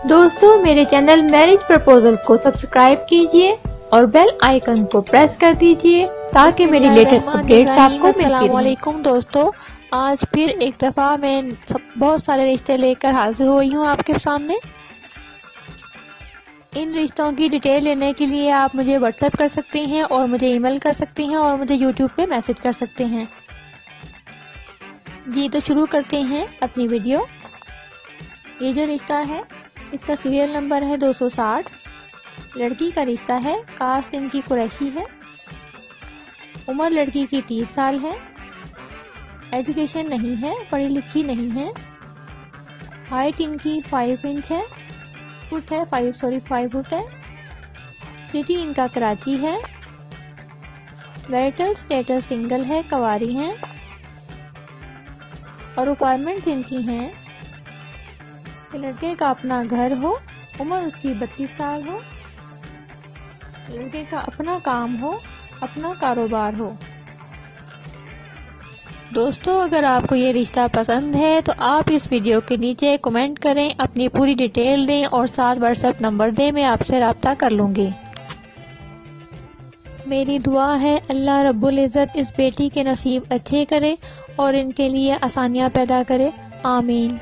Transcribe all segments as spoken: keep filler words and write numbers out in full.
دوستو میرے channel marriage proposal کو سبسکرائب کیجئے اور بیل آئیکن کو پریس کر دیجئے تاکہ میری لیٹسٹ اپڈیٹس آپ کو ملتی رہیں۔ السلام علیکم دوستو، آج پھر ایک دفعہ میں بہت سارے رشتے لے کر حاضر ہوئی ہوں آپ کے سامنے۔ ان رشتوں کی ڈیٹیل لینے کے لیے آپ مجھے واٹس ایپ کر سکتے ہیں اور مجھے ای میل کر سکتے ہیں اور مجھے یوٹیوب پہ میسج کر سکتے ہیں۔ جی تو شروع کرتے ہیں اپنی ویڈیو۔ یہ جو رشتہ ہے اس کا سیریل نمبر ہے دو سو ساٹھ۔ لڑکی کا رشتہ ہے، کاسٹ ان کی قریشی ہے، عمر لڑکی کی تیس سال ہے، ایجوکیشن نہیں ہے، پڑھی لکھی نہیں ہے، ہائٹ ان کی فائیو انچ ہے فٹ ہے فائیو سوری فائیو فٹ ہے، سٹی ان کا کراچی ہے، میرٹل سٹیٹس سنگل ہے، کنواری ہیں، اور ریکوائرمنٹس ان کی ہیں کہ لڑکے کا اپنا گھر ہو، عمر اس کی بتیس سال ہو، لڑکے کا اپنا کام ہو، اپنا کاروبار ہو۔ دوستو اگر آپ کو یہ رشتہ پسند ہے تو آپ اس ویڈیو کے نیچے کمنٹ کریں، اپنی پوری ڈیٹیل دیں اور ساتھ واٹس ایپ نمبر دیں، میں آپ سے رابطہ کر لوں گی۔ میری دعا ہے اللہ رب العزت اس بیٹی کے نصیب اچھے کرے اور ان کے لیے آسانیاں پیدا کرے، آمین۔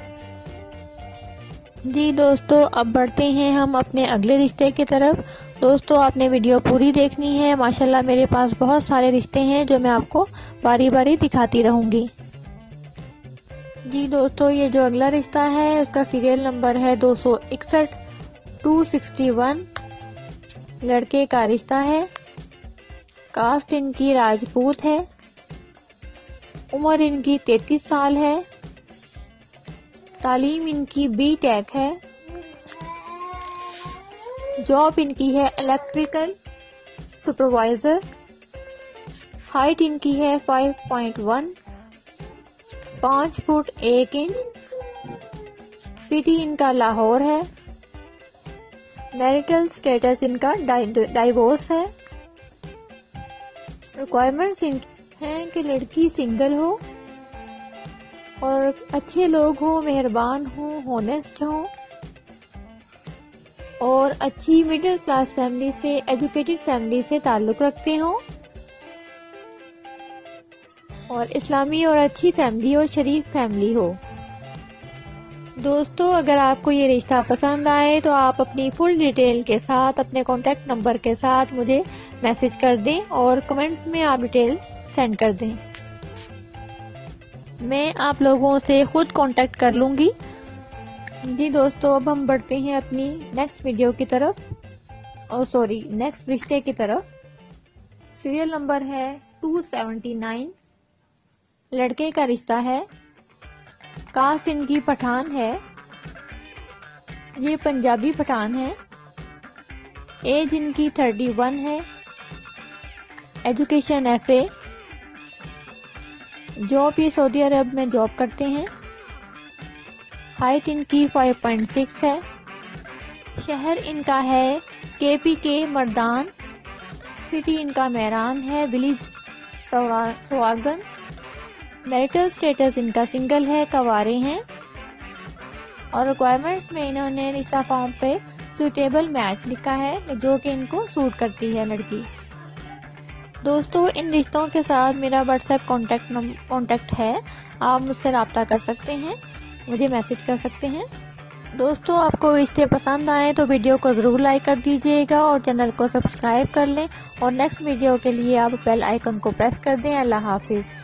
جی دوستو اب بڑھتے ہیں ہم اپنے اگلے رشتے کی طرف۔ دوستو آپ نے ویڈیو پوری دیکھنی ہے، ماشاءاللہ میرے پاس بہت سارے رشتے ہیں جو میں آپ کو باری باری دکھاتی رہوں گی۔ جی دوستو یہ جو اگلا رشتہ ہے اس کا سیریل نمبر ہے دو سو اکسٹھ ٹو سکسٹی ون۔ لڑکے کا رشتہ ہے، کاسٹ ان کی راجپوت ہے، عمر ان کی تینتیس سال ہے، تعلیم ان کی بی ٹیک ہے، جاب ان کی ہے الیکٹریکل سپروائزر، ہائٹ ان کی ہے فائیو پوائنٹ ون، پانچ فٹ ایک انچ، سٹی ان کا لاہور ہے، میرٹل سٹیٹس ان کا ڈائیورس ہے، ریکوائرمنٹس ان ہیں کہ لڑکی سنگل ہو اور اچھے لوگ ہوں، مہربان ہوں، ہونسٹ ہوں اور اچھی مڈل کلاس فیملی سے، ایجوکیٹڈ فیملی سے تعلق رکھتے ہوں اور اسلامی اور اچھی فیملی اور شریف فیملی ہو۔ دوستو اگر آپ کو یہ رشتہ پسند آئے تو آپ اپنی فل ڈیٹیل کے ساتھ اپنے کانٹیکٹ نمبر کے ساتھ مجھے میسج کر دیں اور کمنٹس میں آپ ڈیٹیل سینڈ کر دیں، میں آپ لوگوں سے خود کانٹیکٹ کر لوں گی۔ جی دوستو اب ہم بڑھتے ہیں اپنی نیکسٹ ویڈیو کی طرف، اور سوری نیکسٹ رشتے کی طرف۔ سیریل نمبر ہے ٹو سیونٹی نائن۔ لڑکے کا رشتہ ہے، کاسٹ ان کی پٹھان ہے، یہ پنجابی پٹھان ہے، ایج ان کی تھرٹی ون ہے، ایجوکیشن ایف اے، جاب یہ سعودی عرب میں جاب کرتے ہیں، ہائٹ ان کی فائیو پوائنٹ سکس ہے، شہر ان کا ہے کے پی کے مردان، سٹی ان کا میران ہے، ولیج سوارگن، میرٹل سٹیٹس ان کا سنگل ہے، کنوارے ہیں، اور ریکوائرمنٹس میں انہوں نے رشتہ فارم پہ سوٹیبل میچ لکھا ہے جو کہ ان کو سوٹ کرتی ہے لڑکی۔ دوستو ان رشتوں کے ساتھ میرا واٹس ایپ کانٹیکٹ کانٹیکٹ ہے، آپ مجھ سے رابطہ کر سکتے ہیں، مجھے میسج کر سکتے ہیں۔ دوستو آپ کو رشتے پسند آئیں تو ویڈیو کو ضرور لائک کر دیجئے گا اور چینل کو سبسکرائب کر لیں، اور نیکسٹ ویڈیو کے لیے آپ بیل آئیکن کو پریس کر دیں۔ اللہ حافظ۔